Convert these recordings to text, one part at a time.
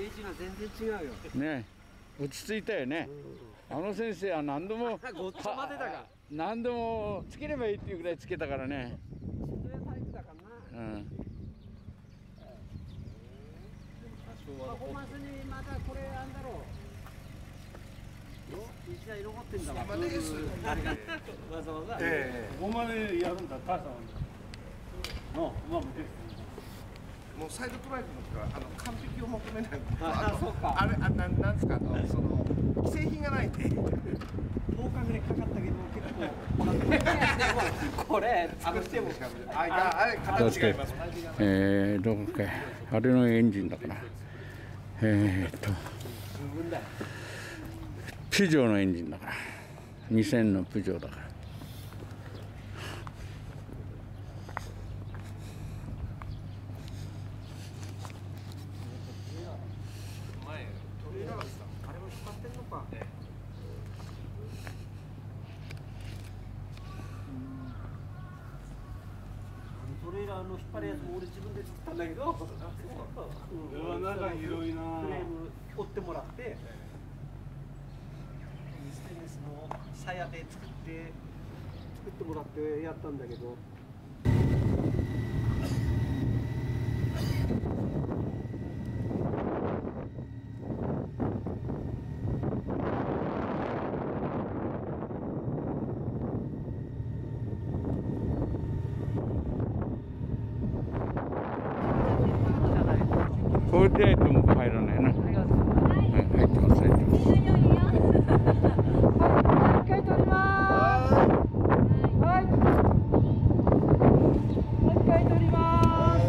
ージが全然違うよ。 ね、落ち着いたよね。あの先生は何度もごっちゃまでだが。 何度もつければいいっていうぐらいつけたからね。 それタイプだからな。 うん。 パフォーマンスにまたこれあんだろう。一台残ってんだわ。わざわざ。 ここまでやるんだ、母さんは。の、まあ、 もうサイドトライクの時は完璧を求めない。 そうか。 あれなんですかその既製品がないんで。 10日ぐらいかかったけど結構これしてもあれ形違います。 どこかあれのエンジンだからプジョーのエンジンだから2000のプジョーだから。 あれも引っ張ってんのか。トレーラーの引っ張るやつも俺自分で作ったんだけど、 中広いな。 フレーム折ってもらって、ステンレスの鞘で作ってもらってやったんだけど。 これでないともう入らないな。はい、入ってます、入ってます。 一回取ります。はい。一回取ります。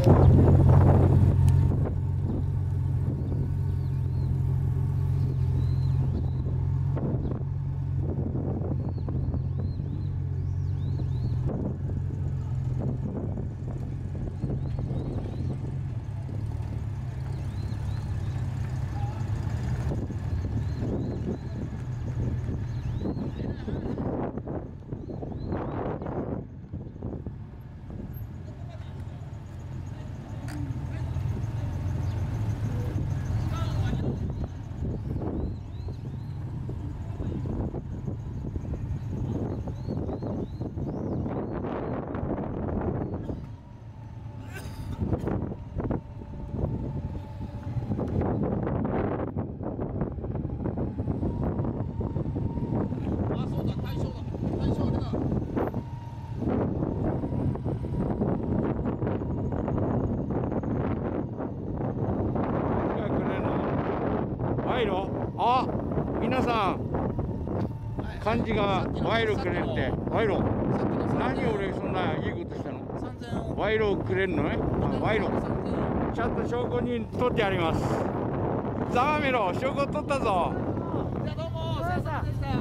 あ、皆さん漢字が賄賂くれんって賄賂何俺そんないいことしたの賄賂くれんのね賄賂ちゃんと証拠に取ってありますざまみろ証拠取ったぞじゃあどうもお世話様でした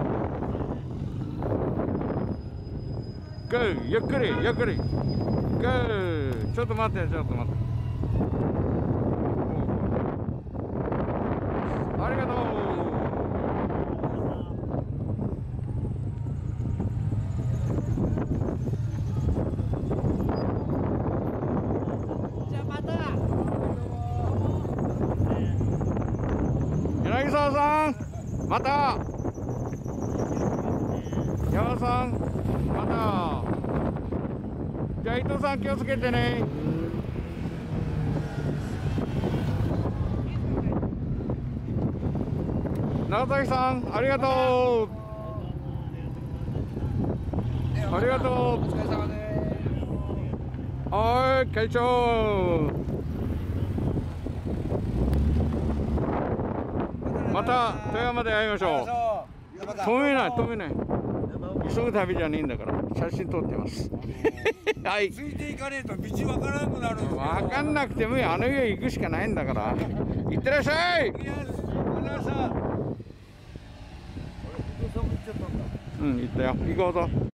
グーゆっくりゆっくりグーちょっと待ってちょっと待ってありがとうじゃあまた柳沢さんまた山田さんまたじゃあ伊藤さん気をつけてね長崎さんありがとうありがとうお疲れ様です。 はい会長また富山で会いましょう止めない止めない急ぐ旅じゃねえんだから写真撮ってますはいついていかねえと道わからなくなるんですよ。 分かんなくてもいいあの家行くしかないんだから行ってらっしゃいうん行ったよ行こうぞ